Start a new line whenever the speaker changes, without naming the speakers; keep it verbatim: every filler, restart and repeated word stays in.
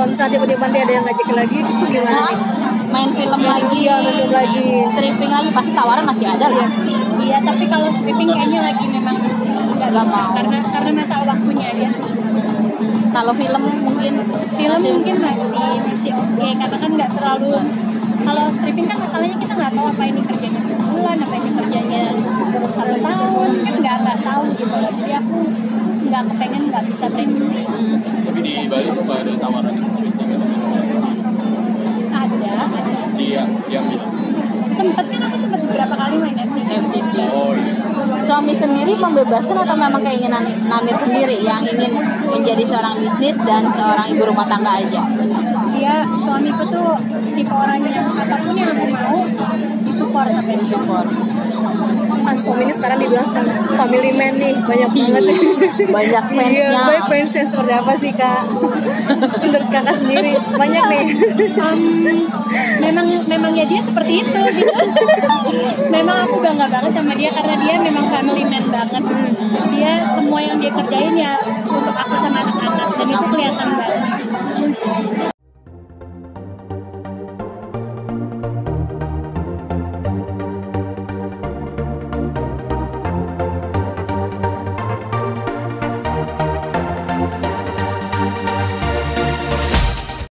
kalau misalnya tiba-tiba nanti ada yang ngajakin lagi itu gimana
Nah,
nih?
main film lagi,
Iya, film lagi.
stripping lagi, pasti tawaran masih ada lah.
Iya, tapi kalau stripping kayaknya lagi memang nggak
Nggak
bisa
mau.
karena karena masalah waktunya dia sih.
Kalau film mungkin
Film
masih-
mungkin masih masih oke karena kan nggak terlalu. Kalau stripping kan masalahnya kita nggak tahu apa ini kerjanya bulan, apa ini kerjanya satu tahun, kan nggak nggak tahu gitu loh. Jadi aku nggak kepengen nggak bisa prediksi.
Hmm.
Tapi di Bali tuh nggak ada tawaran syuting gitu.
Ada, ada.
Dia yang bilang.
Sempet kan aku sempet beberapa kali main F T V.
F T V.
Oh iya.
Suami sendiri membebaskan atau memang keinginan Namir sendiri yang ingin menjadi seorang bisnis dan seorang ibu rumah tangga aja?
Dia suamiku tuh tipe orang yang apapun yang aku mau disupport sampai dia.
Support.
Kan suami ini sekarang dibilang sekarang family man nih, banyak banget.
Banyak fansnya.
Iya, banyak fansnya seperti apa sih kak? Menurut kakak sendiri banyak nih.
Um, memang memang ya dia seperti itu gitu. Memang aku bangga banget sama dia karena dia memang family man banget. Dia semua yang dia kerjain ya untuk aku sama anak-anak dan itu kelihatan banget.